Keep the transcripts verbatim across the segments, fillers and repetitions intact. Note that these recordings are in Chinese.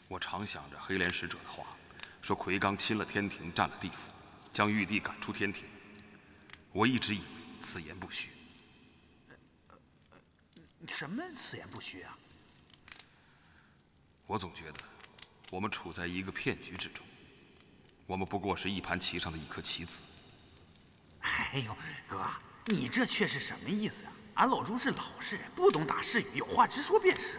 我常想着黑莲使者的话，说奎刚亲了天庭，占了地府，将玉帝赶出天庭。我一直以为此言不虚。 什么此言不虚啊？ 我总觉得我们处在一个骗局之中，我们不过是一盘棋上的一颗棋子。 哎呦，哥，你这却是什么意思啊？俺老朱是老实人，不懂打是语，有话直说便是。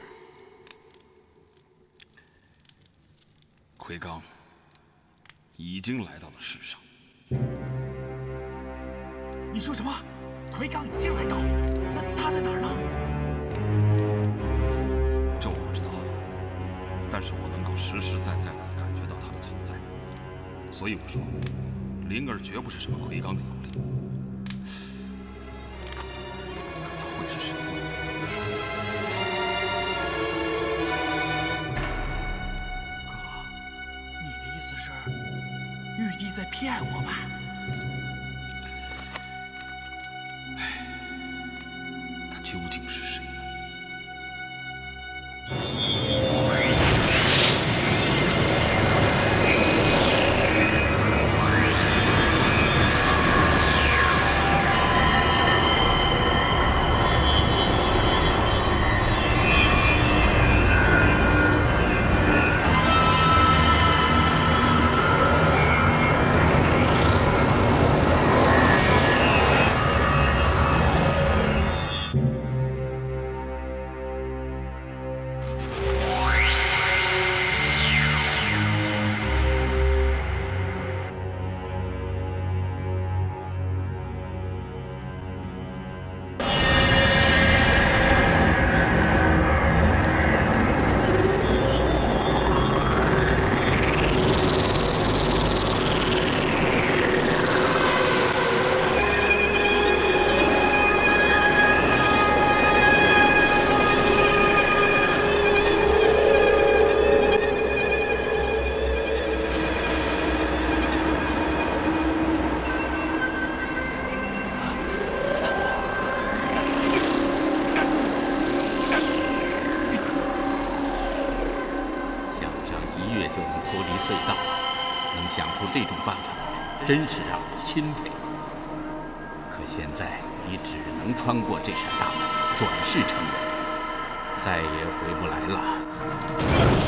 奎刚已经来到了世上。 你说什么？奎刚已经来到？那他在哪儿呢？ 这我不知道，但是我能够实实在在地感觉到他的存在，所以我说，灵儿绝不是什么奎刚的游离。可他会是谁呢？ 哥，你的意思是，玉帝在骗我们？ 他究竟是谁呢？ 真是让人钦佩。可现在你只能穿过这扇大门，转世成人，再也回不来了。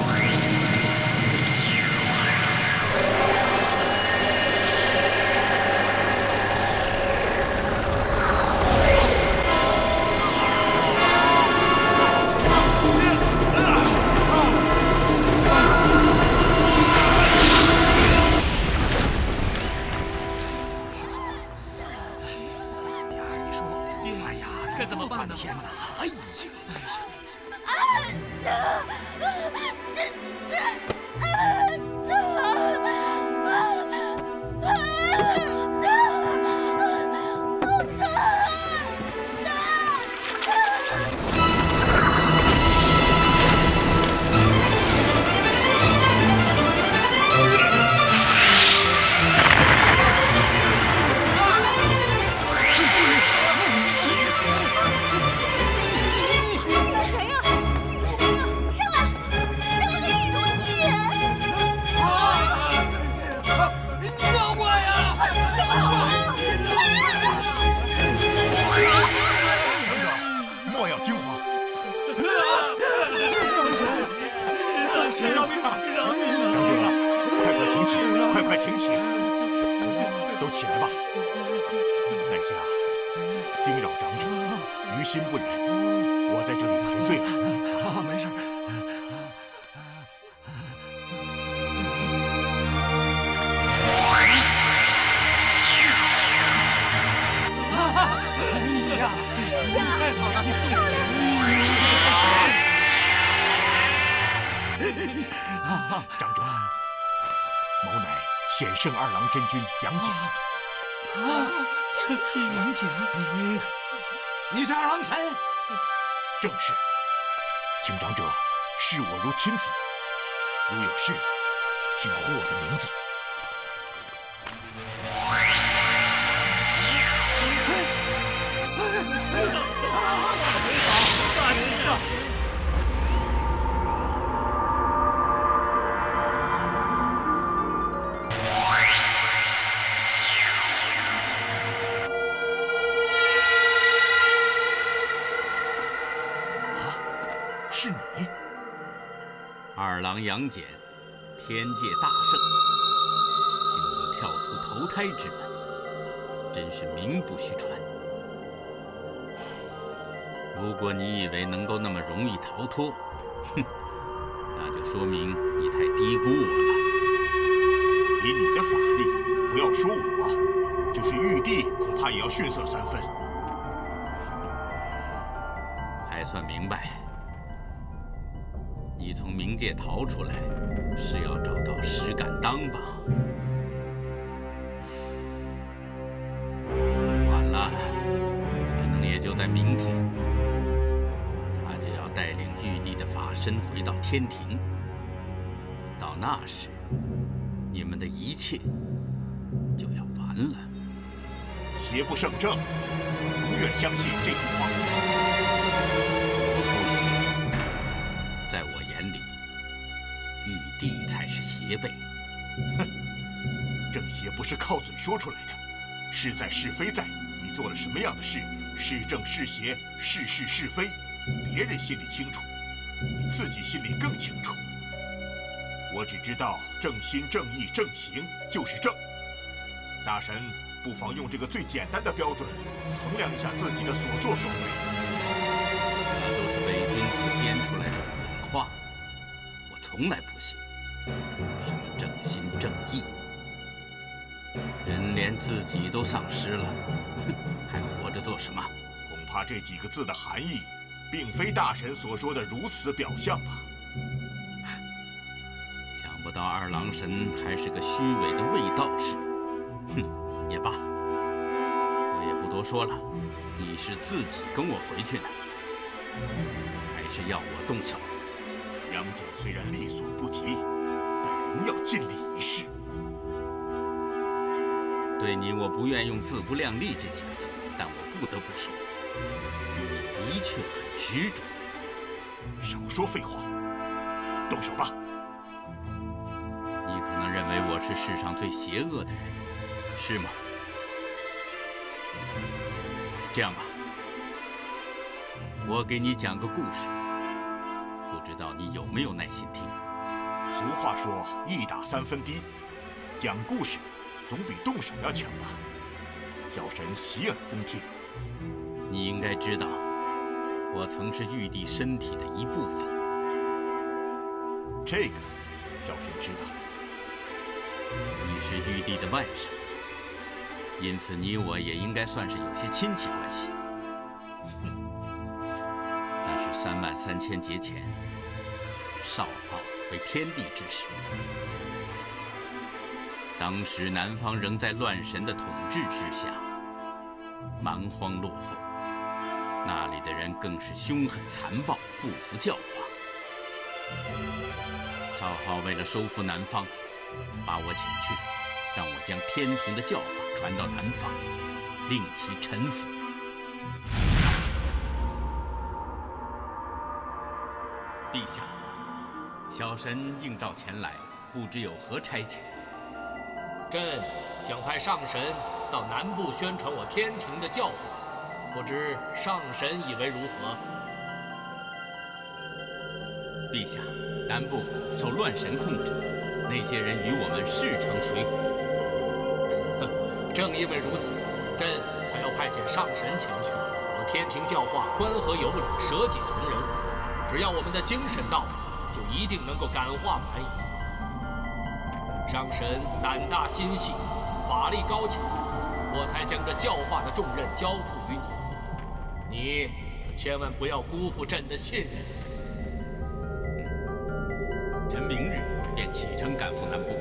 显圣二郎真君杨戬。 啊，杨戬，杨戬， 你， 你是二郎神？ 正是。请长者视我如亲子，如有事，请呼我的名字。 大人好，大人呀！ 是你？ 二郎杨戬，天界大圣，竟能跳出投胎之门，真是名不虚传。如果你以为能够那么容易逃脱，哼，那就说明你太低估我了。 以你的法力，不要说我，就是玉帝恐怕也要逊色三分。 还算明白，你从冥界逃出来，是要找到石敢当吧？晚了，可能也就在明天，他就要带领玉帝的法身回到天庭。到那时，你们的一切就要完了。 邪不胜正，我永远相信这句话。 我不信，在我眼里，玉帝才是邪辈。 哼，正邪不是靠嘴说出来的，是在是非在。你做了什么样的事，是正是邪，是是是非，别人心里清楚，你自己心里更清楚。我只知道正心正义正行就是正。大神不妨用这个最简单的标准衡量一下自己的所作所为。 那都是伪君子编出来的鬼话，我从来不信。什么正心正义，人连自己都丧失了，哼，还活着做什么？ 恐怕这几个字的含义，并非大神所说的如此表象吧。 想不到二郎神还是个虚伪的伪道士。哼，也罢，我也不多说了。你是自己跟我回去呢，还是要我动手？ 杨戬虽然力所不及，但仍要尽力一试。 对你，我不愿用自不量力这几个字，但我不得不说，你的确很执着。 少说废话，动手吧。 你可能认为我是世上最邪恶的人，是吗？这样吧，我给你讲个故事，不知道你有没有耐心听。 俗话说一打三分低，讲故事总比动手要强吧。小神洗耳恭听。 你应该知道，我曾是玉帝身体的一部分。 这个，小神知道。 你是玉帝的外甥，因此你我也应该算是有些亲戚关系。那是三万三千劫前，少昊为天帝之时，当时南方仍在乱神的统治之下，蛮荒落后，那里的人更是凶狠残暴，不服教化。少昊为了收复南方，把我请去，让我将天庭的教化传到南方，令其臣服。陛下，小神应召前来，不知有何差遣？ 朕想派上神到南部宣传我天庭的教化，不知上神以为如何？ 陛下，南部受乱神控制，那些人与我们势成水火。 哼，正因为如此，朕才要派遣上神前去，我天庭教化宽和有礼，舍己从人。只要我们的精神到，就一定能够感化蛮夷。上神胆大心细，法力高强，我才将这教化的重任交付于你。你可千万不要辜负朕的信任。 臣明日便启程赶赴南部。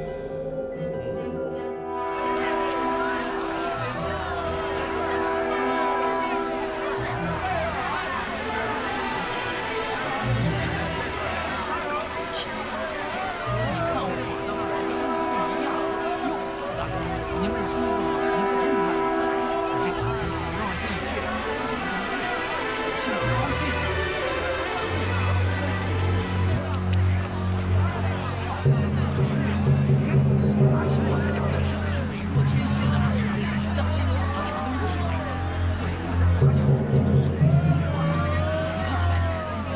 看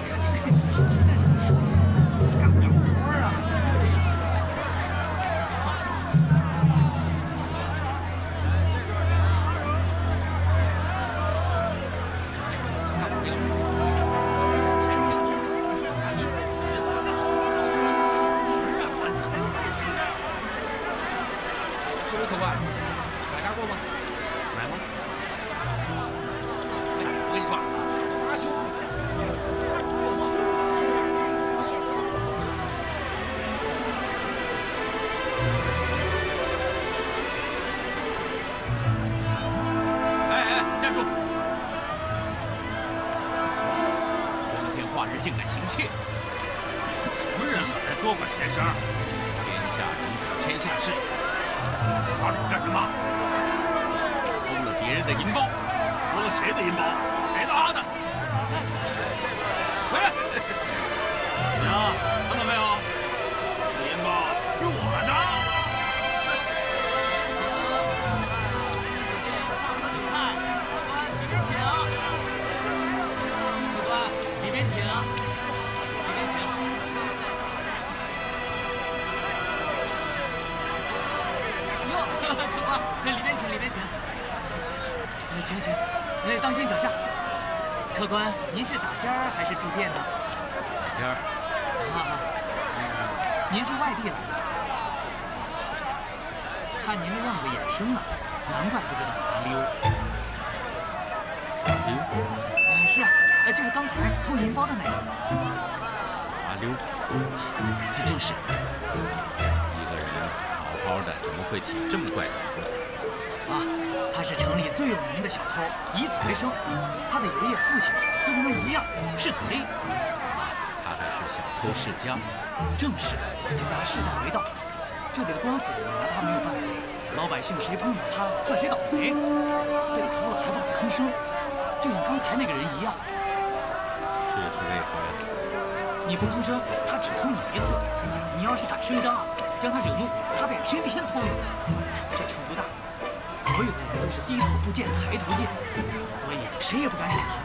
正是，他家世代为盗，这里的官府也拿他没有办法。老百姓谁碰到他，算谁倒霉。被偷了还不敢吭声，就像刚才那个人一样。 这是为何呀？ 你不吭声，他只偷你一次；你要是敢声张，将他惹怒，他便天天偷你。这城不大，所有的人都是低头不见抬头见，所以谁也不敢惹他。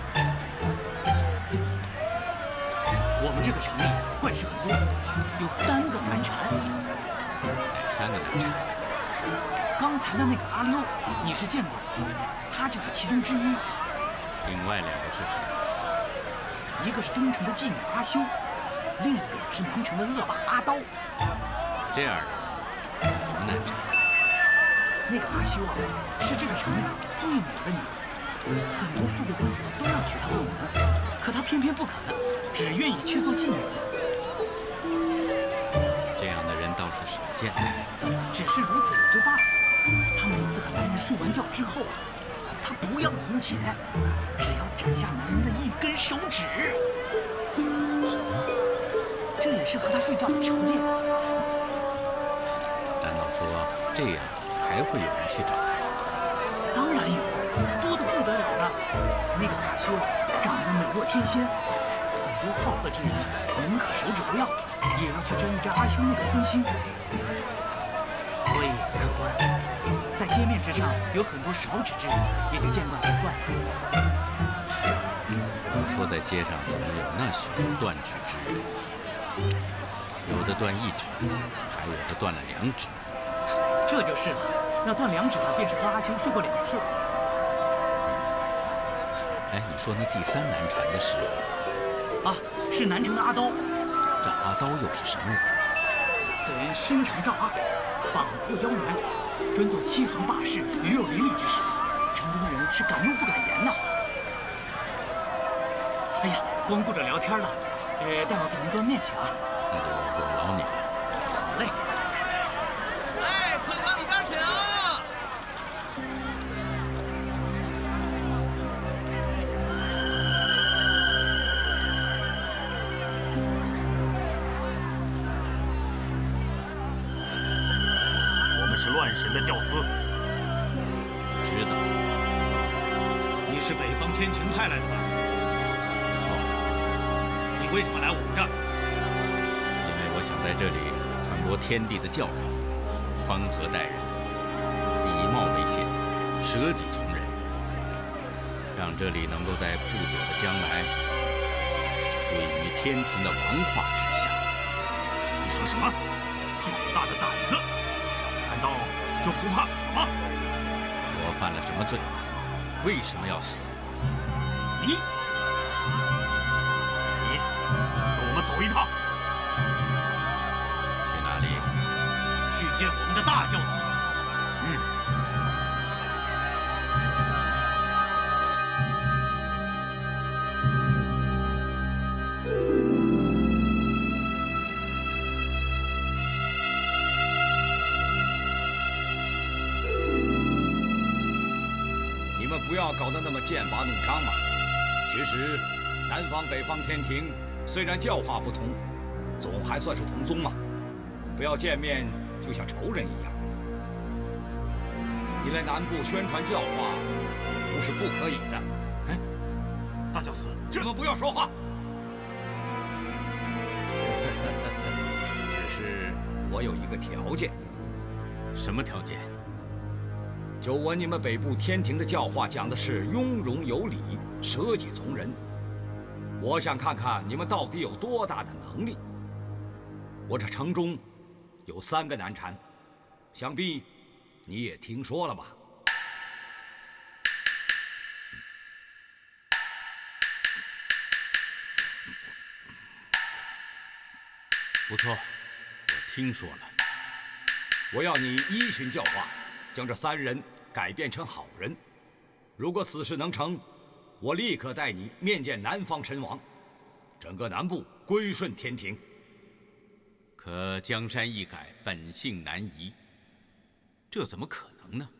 我们这个城里怪事很多，有三个难缠。 哪三个难缠？ 刚才的那个阿溜，你是见过的，他就是其中之一。 另外两个是谁？ 一个是东城的妓女阿修，另一个是南城的恶霸阿刀。 这样的，怎么难缠？ 那个阿修啊，是这个城里最美的女人，很多富贵公子都要娶她过门，可她偏偏不肯。只愿意去做妓女， 这样的人倒是少见。 只是如此也就罢了。他每次和男人睡完觉之后，他不要银钱，只要斩下男人的一根手指。 什么？ 这也是和他睡觉的条件。 难道说这样还会有人去找他？ 当然有，多得不得了呢。那个阿修长得美若天仙。很多好色之人宁可手指不要，也要去沾一沾阿修那个荤腥。所以，客官，在街面之上有很多少指之人，也就见怪不怪。 我说在街上怎么有那许多断指之人？有的断一指，还有的断了两指。 这就是了，那断两指的便是和阿修睡过两次。 哎，你说那第三难缠的是？ 啊，是南城的阿刀。 这阿刀又是什么人？ 此人身长丈二，膀阔腰圆，专做欺行霸市、鱼肉淋漓之事，城中人是敢怒不敢言呐。哎呀，光顾着聊天了，呃，待会儿给您端面去啊。 那就有劳你了。 好嘞。 哎，快往里边请。 乱神的教司， 知道。 你是北方天庭派来的吧？ 错。 你为什么来我们这儿？ 因为我想在这里传播天地的教法，宽和待人，以貌为先，舍己从人，让这里能够在不久的将来位于天庭的王化之下。 你说什么？好大的胆子！难道就不怕死吗？ 我犯了什么罪？为什么要死？ 你，你跟我们走一趟。 去哪里？ 去见我们的大教司。 嗯。 不要搞得那么剑拔弩张嘛！其实，南方北方天庭虽然教化不同，总还算是同宗嘛。不要见面就像仇人一样。你来南部宣传教化，不是不可以的。 哎，大教司， 你们不要说话。只是我有一个条件。 什么条件？ 久闻你们北部天庭的教化讲的是雍容有礼、舍己从人，我想看看你们到底有多大的能力。我这城中有三个难缠，想必你也听说了吧？ 不错，我听说了。 我要你依循教化。 将这三人改变成好人，如果此事能成，我立刻带你面见南方神王，整个南部归顺天庭。 可江山易改，本性难移，这怎么可能呢？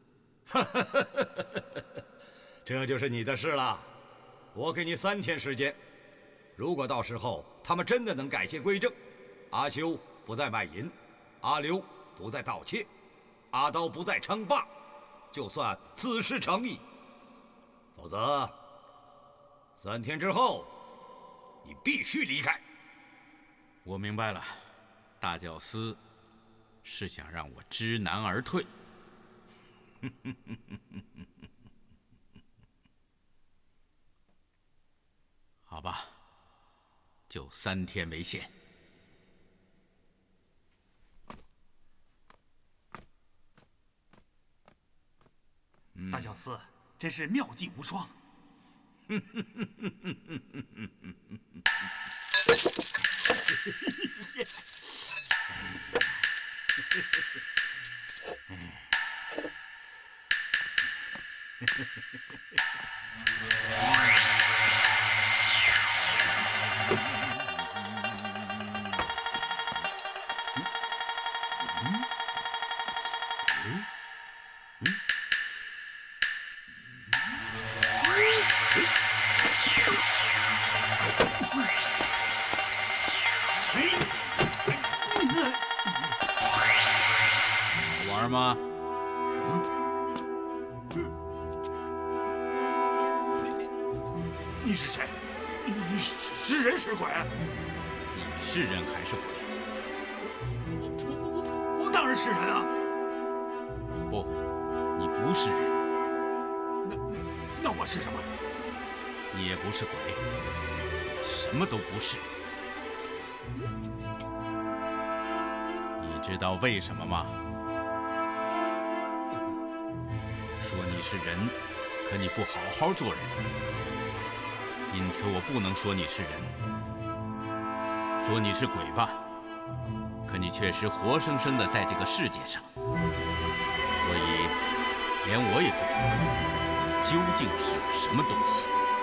这就是你的事了。我给你三天时间，如果到时候他们真的能改邪归正，阿修不再卖淫，阿刘不再盗窃。 阿刀不再称霸，就算此事成立；否则，三天之后，你必须离开。 我明白了，大教司是想让我知难而退。好吧，就三天为限。 大教司真是妙计无双。 玩吗？ 你是谁？你是是人是鬼？ 你是人还是鬼？ 我我我我我当然是人啊！ 不，你不是人。 那那我是什么？ 你也不是鬼，你什么都不是。你知道为什么吗？ 说你是人，可你不好好做人，因此我不能说你是人。说你是鬼吧，可你确实活生生的在这个世界上，所以连我也不知道你究竟是个什么东西。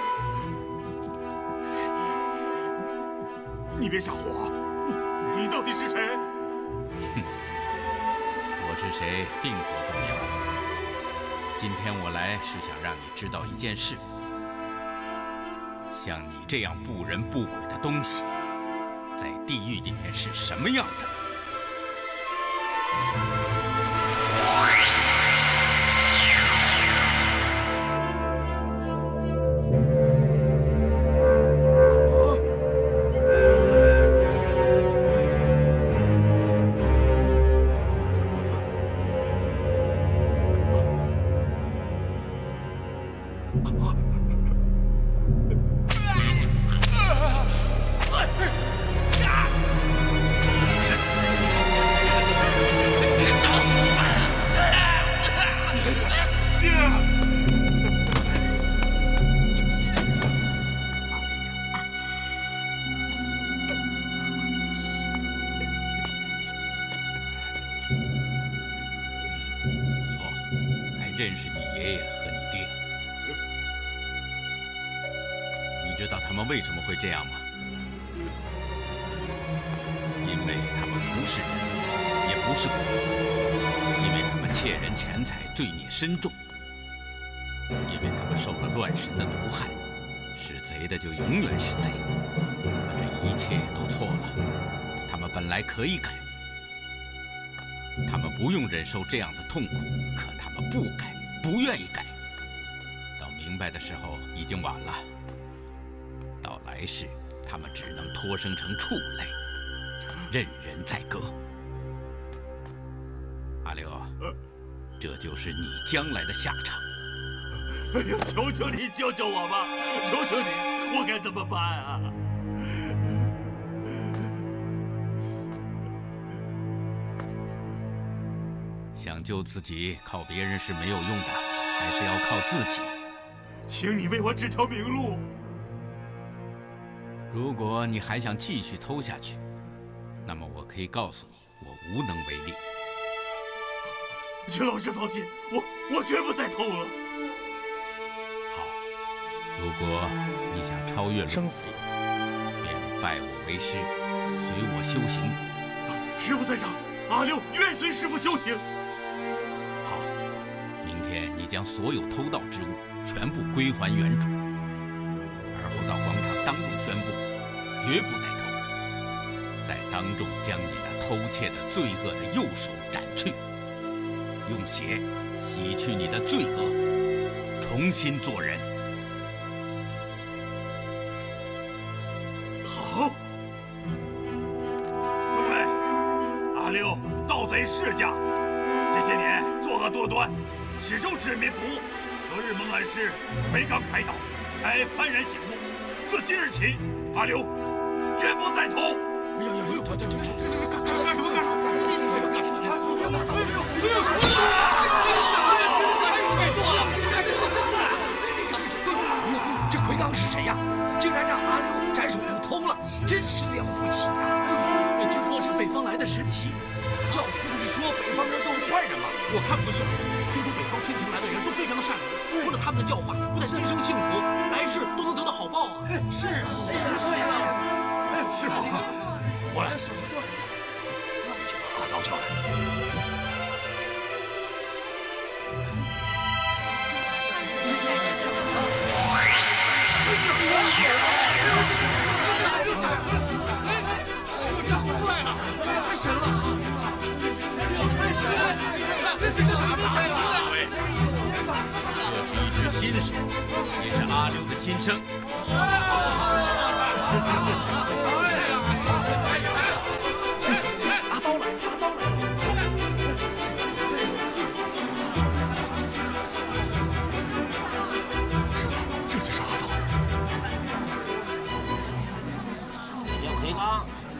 你别吓唬我，你你到底是谁？ 哼，我是谁并不重要。 今天我来是想让你知道一件事：像你这样不人不鬼的东西，在地狱里面是什么样的。 认识你爷爷和你爹。你知道他们为什么会这样吗？因为他们不是人，也不是鬼，因为他们窃人钱财，罪孽深重，因为他们受了乱神的毒害，是贼的就永远是贼。可这一切都错了，他们本来可以改。 他们不用忍受这样的痛苦，可他们不改，不愿意改。到明白的时候已经晚了。到来世，他们只能托生成畜类，任人宰割。阿刘，这就是你将来的下场。 哎呀，求求你救救我吧！求求你，我该怎么办啊？ 想救自己，靠别人是没有用的，还是要靠自己。 请你为我指条明路。 如果你还想继续偷下去，那么我可以告诉你，我无能为力。 请老师放心，我我绝不再偷了。 好，如果你想超越生死，便拜我为师，随我修行。 师父在上，阿六愿随师父修行。 好，明天你将所有偷盗之物全部归还原主，而后到广场当众宣布，绝不再偷，在当众将你那偷窃的罪恶的右手斩去，用血洗去你的罪恶，重新做人。 好，诸位，阿六盗贼世家。 这些年作恶多端，始终执迷不悟。昨日蒙恩师魁罡开导，才幡然醒悟。自今日起，阿刘绝不再偷。哎呀呀！这这这这干干干什么干什么？干什么干什么？ 太多了！这魁罡是谁呀？竟然让阿刘斩首不偷了，真是了不起啊！听说是北方来的神奇。 教司不是说北方人都是坏人吗？ 我看不像。听说北方天庭来的人都非常的善良，听了他们的教化，不但今生幸福，来世都能得到好报啊！ 是啊， 对呀。师傅，我来。 那我就把阿刀叫来。长出来了，太神了！ 各位，这是一只新手，也是阿六的新生。 阿刀来了，阿刀来了！ 师傅，这就是阿刀。 叫魁罡。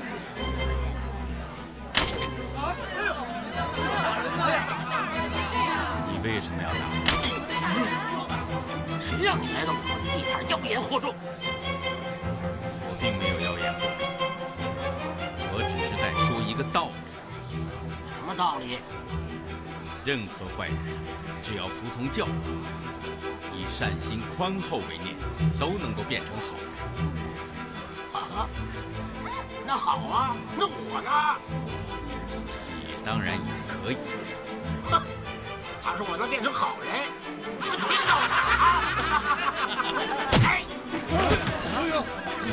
你为什么要打我？ 谁让你来到我的地盘妖言惑众？ 我并没有妖言惑众，我只是在说一个道理。 什么道理？ 任何坏人，只要服从教化，以善心宽厚为念，都能够变成好人。 啊？那好啊，那我呢？ 你当然也可以。 哼！ 他说我能变成好人，你们吹到哪儿啊？哎！哎呦！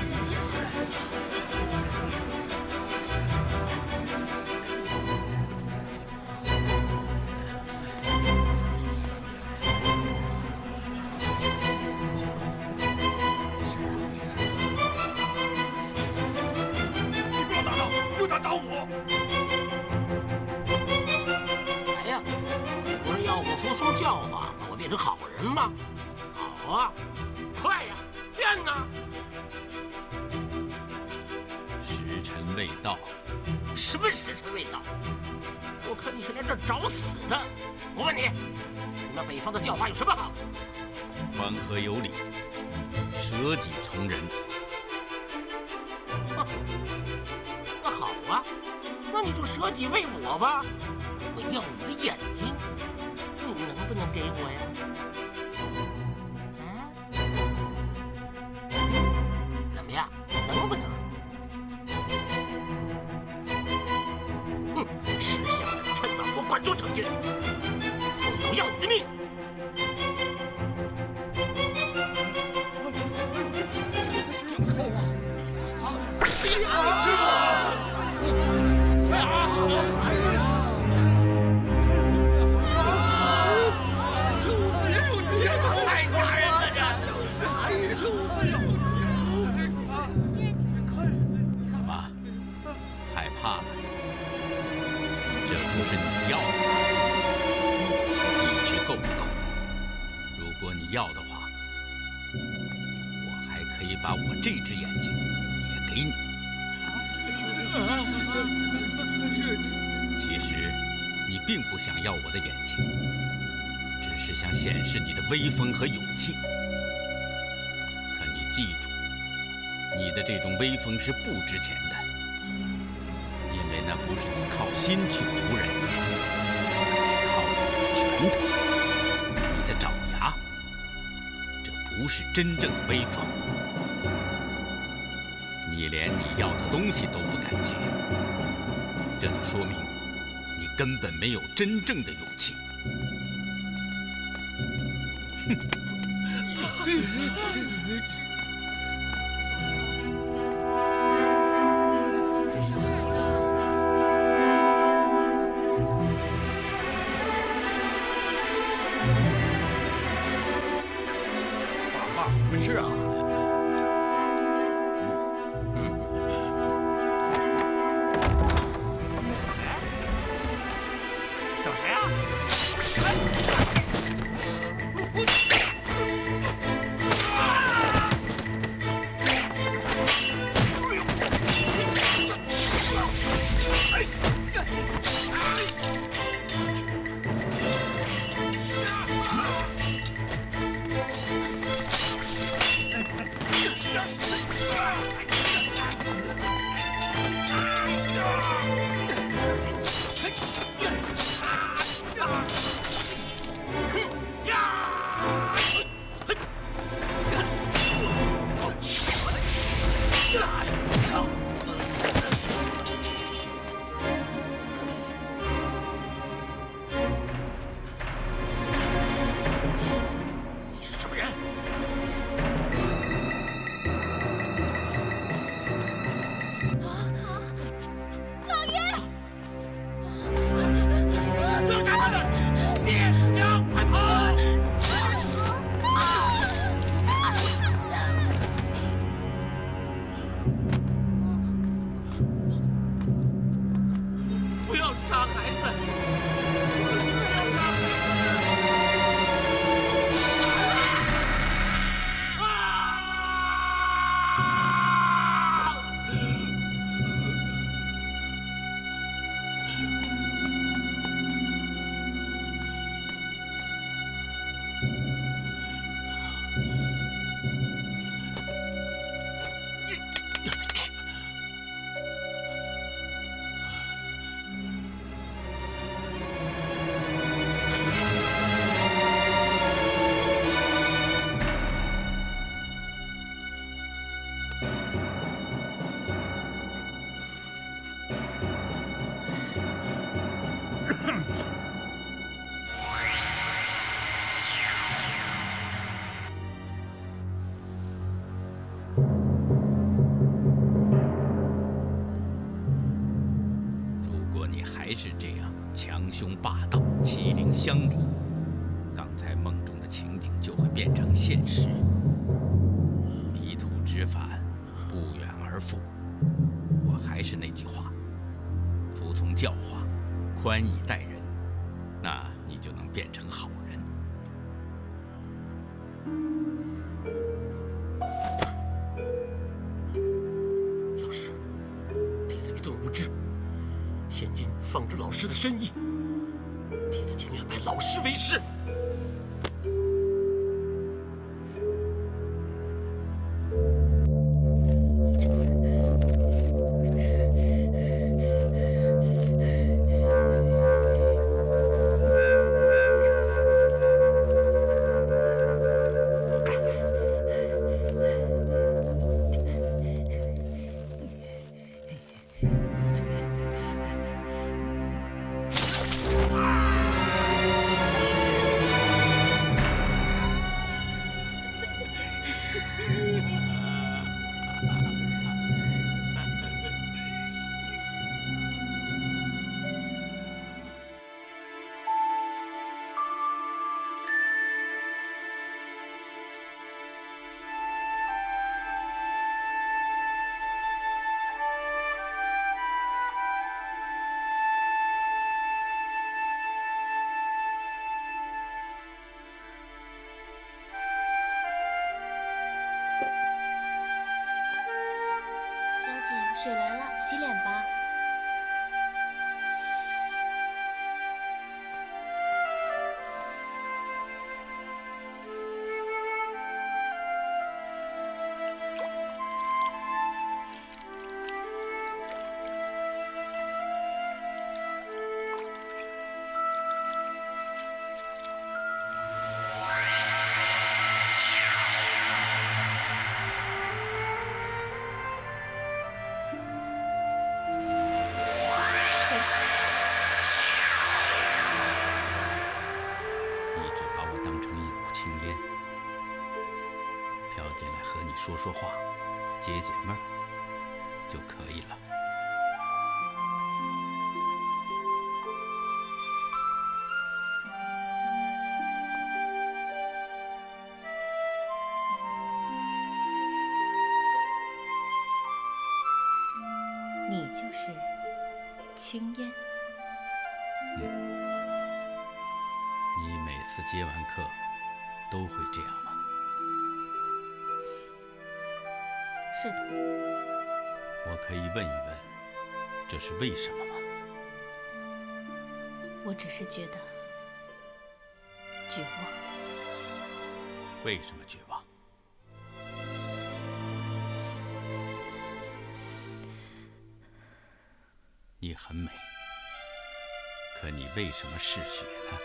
你不要打他，又打打我！ 教化把我变成好人吗？好啊，快呀，变呐！ 时辰未到。 什么时辰未到？我看你是来这儿找死的。我问你，你们北方的教化有什么好？ 宽和有礼，舍己从人。 哼，那好啊，那你就舍己为我吧。我要你的眼睛。 你能被不能给我呀？啊？怎么样？能不能？哼！识相的人趁早给我滚出城去，否则我要你的命！ 要的话，我还可以把我这只眼睛也给你。其实你并不想要我的眼睛，只是想显示你的威风和勇气。可你记住，你的这种威风是不值钱的，因为那不是你靠心去服人，是靠着你的拳头。 不是真正的威风，你连你要的东西都不敢接，这就说明你根本没有真正的勇气。哼！ 是啊， 找谁啊？ 还是这样强凶霸道、欺凌乡里，刚才梦中的情景就会变成现实。迷途知返，不远而复。我还是那句话，服从教化，宽以待人，那你就能变成好人。 老师，弟子愚钝无知。 现今放着老师的深意，弟子情愿拜老师为师。 水来了，洗脸吧。 说说话，解解闷儿就可以了。 你就是青烟。 嗯，你每次接完课都会这样吗？ 是的。 我可以问一问，这是为什么吗？ 我只是觉得绝望。 为什么绝望？你很美，可你为什么嗜血呢？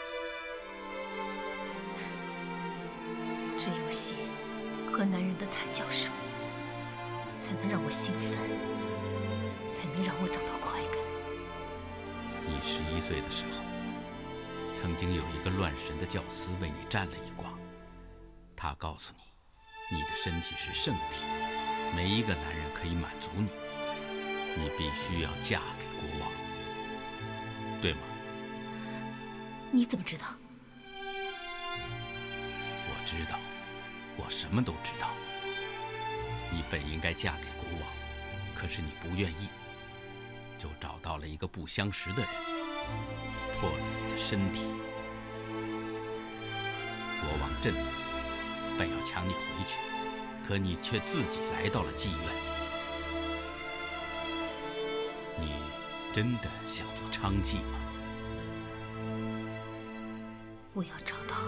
只有血和男人的惨叫声，才能让我兴奋，才能让我找到快感。 你十一岁的时候，曾经有一个乱神的教师为你占了一卦，他告诉你，你的身体是圣体，没一个男人可以满足你，你必须要嫁给国王，对吗？ 你怎么知道？ 我知道，我什么都知道。你本应该嫁给国王，可是你不愿意，就找到了一个不相识的人，破了你的身体。国王震怒，本要抢你回去，可你却自己来到了妓院。你真的想做娼妓吗？ 我要找到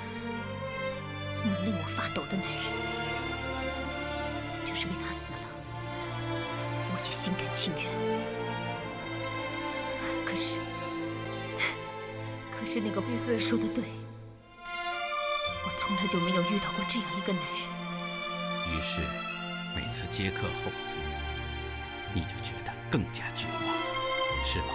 能令我发抖的男人，就是为他死了，我也心甘情愿。可是，可是那个祭司说的对，我从来就没有遇到过这样一个男人。 于是，每次接课后，你就觉得更加绝望，是吗？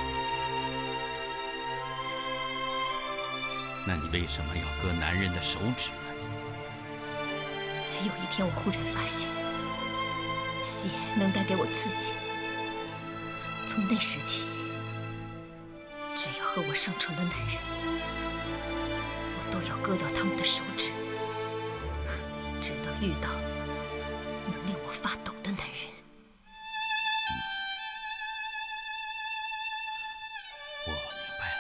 那你为什么要割男人的手指呢？ 有一天，我忽然发现，血能带给我刺激。从那时起，只要和我上床的男人，我都要割掉他们的手指，直到遇到能令我发抖的男人。 我明白了。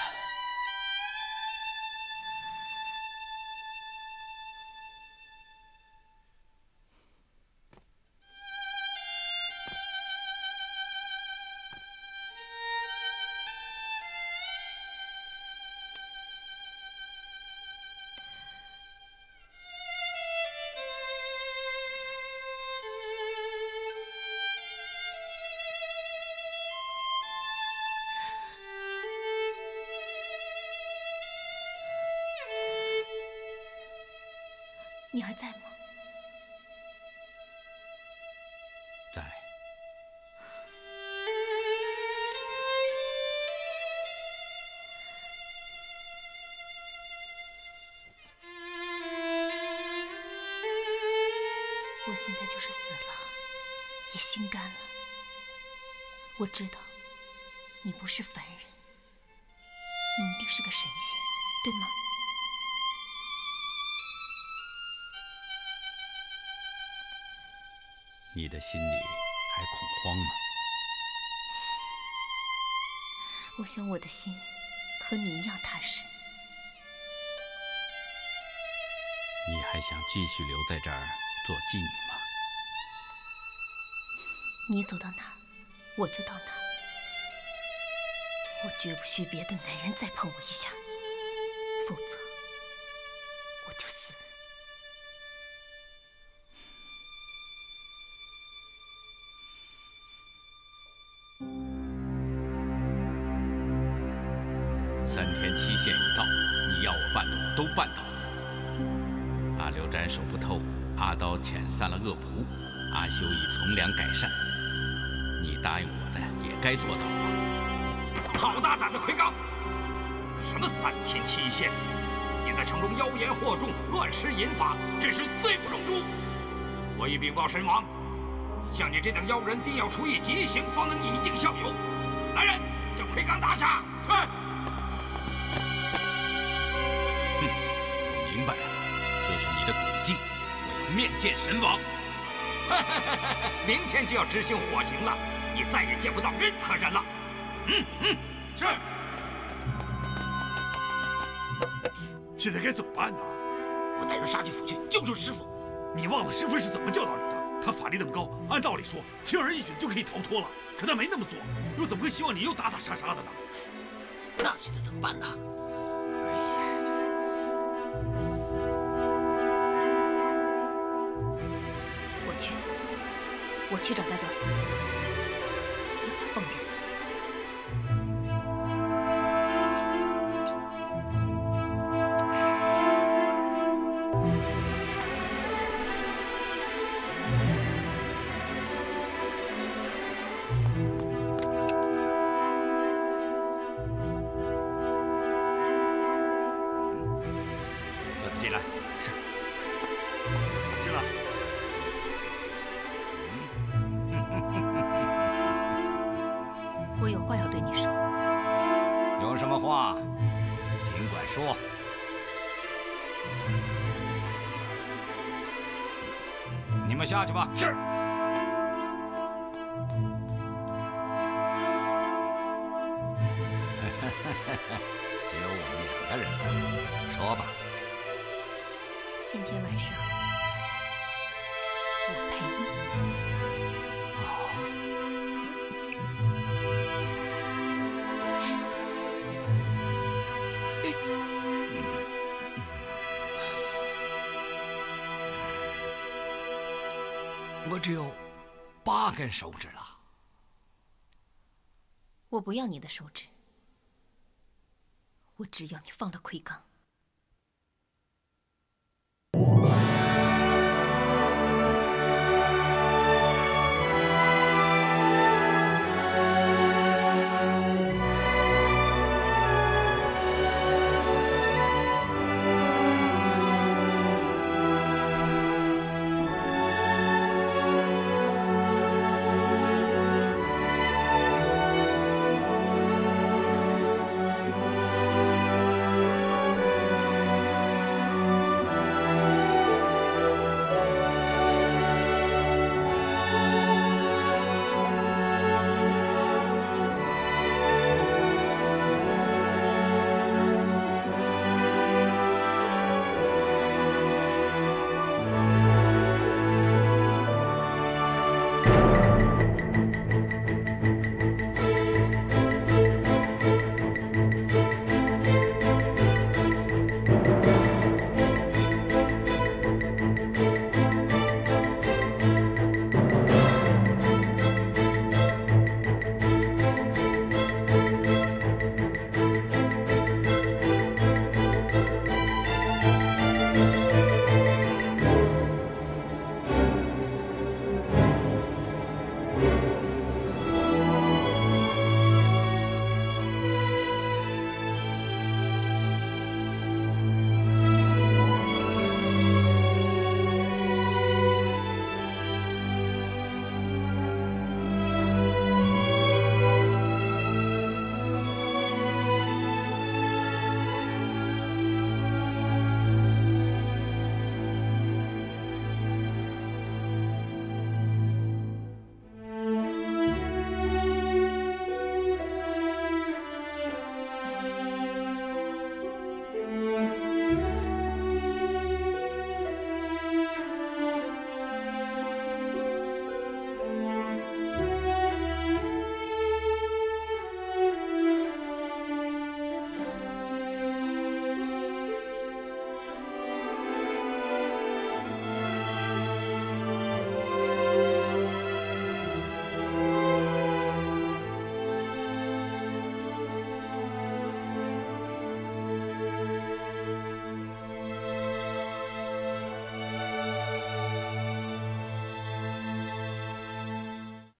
你还在吗？ 在。 我现在就是死了，也心甘了。我知道，你不是凡人，你一定是个神仙，对吗？ 你的心里还恐慌吗？ 我想我的心和你一样踏实。 你还想继续留在这儿做妓女吗？ 你走到哪儿， 我就到哪儿。我绝不许别的男人再碰我一下，否则我就死。 三天期限已到，你要我办的我都办到了。阿刘斩首不偷，阿刀遣散了恶仆，阿修已从良改善。你答应我的也该做到吧？ 好大胆的魁罡！什么三天期限？你在城中妖言惑众，乱施淫法，真是罪不容诛。我已禀报神王，像你这等妖人，定要处以极刑，方能以儆效尤。来人，将魁罡打下！是。 哼，我明白了，这是你的诡计，我要面见神王。 明天就要执行火刑了，你再也见不到任何人了。嗯嗯，是。 现在该怎么办呢？ 我带人杀去府去救出师傅。 你忘了师傅是怎么教导你的？他法力那么高，按道理说轻而易举就可以逃脱了，可他没那么做，又怎么会希望你又打打杀杀的呢？ 那现在怎么办呢？ 哎呀， 我去，我去找大教司，要他放人。 进来。是。进来。 我有话要对你说。 有什么话，尽管说。你们下去吧。是。只有我们两个人了，说吧。 今天晚上，我陪你。 我只有八根手指了。 我不要你的手指，我只要你放了魁罡。